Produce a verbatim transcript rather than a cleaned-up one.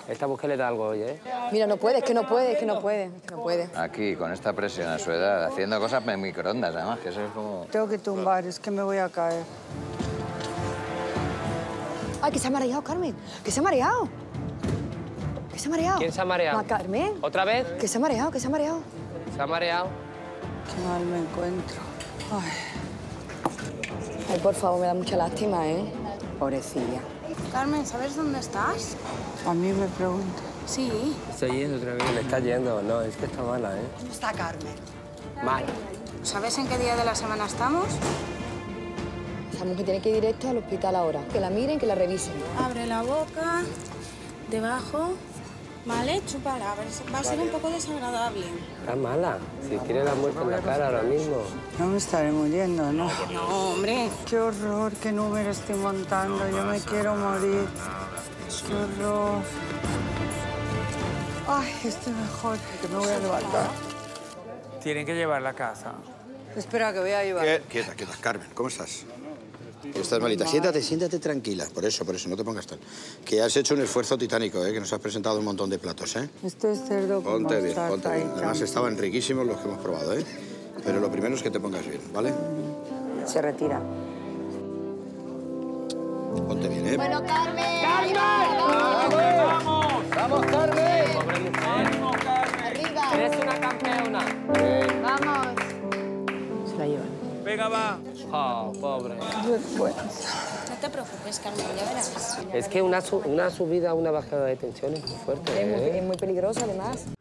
Esta mujer le da algo hoy, ¿eh? Mira, no puede, es que no puede, es que no puede, es que no puede. Aquí, con esta presión a su edad, haciendo cosas en microondas, además, que eso es como... Tengo que tumbar, es que me voy a caer. Ay, que se ha mareado, Carmen, que se ha mareado. Que se ha mareado. ¿Quién se ha mareado? Ma, Carmen. ¿Otra vez? Que se ha mareado, que se ha mareado. ¿Se ha mareado? Qué mal me encuentro. Ay. Ay, por favor, me da mucha lástima, ¿eh? Pobrecilla. Carmen, ¿sabes dónde estás? A mí me pregunta. Sí. Está yendo otra vez. Le está yendo. No, es que está mala, ¿eh? ¿Cómo está Carmen? Mal. ¿Sabes en qué día de la semana estamos? Esa mujer tiene que ir directo al hospital ahora. Que la miren, que la revisen. Abre la boca, debajo, ¿vale? Chúpala, a ver, va a ser un poco desagradable. Está mala. Si tiene la muerte en la cara ahora mismo. No me estaré muriendo, ¿no? No, hombre. Qué horror, qué número estoy montando. Yo me quiero morir. Qué horror. Ay, estoy mejor, que me voy a levantar. Tienen que llevarla a casa. Espera, que voy a llevar. ¿Qué? Quieta, quieta. Carmen, ¿cómo estás? Estás malita. Siéntate, siéntate tranquila. Por eso, por eso, no te pongas tan. Que has hecho un esfuerzo titánico, ¿eh? Que nos has presentado un montón de platos, ¿eh? Este es cerdo con Ponte bien, mostaza ponte y bien. Además, can- estaban riquísimos los que hemos probado, ¿eh? Pero lo primero es que te pongas bien, ¿vale? Se retira. Ponte bien, ¿eh? Bueno, Carmen. ¡Vamos! ¡Vamos, Carmen! Pobre mujer. ¡Vamos, Carmen! Arriba. Eres una campeona. Vamos. Se la llevan. Venga, va. Oh, pobre. No te preocupes, Carmen, ya verás. Es que una, su- una subida, una bajada de tensión es muy fuerte, Es muy, ¿eh? es muy peligrosa, además.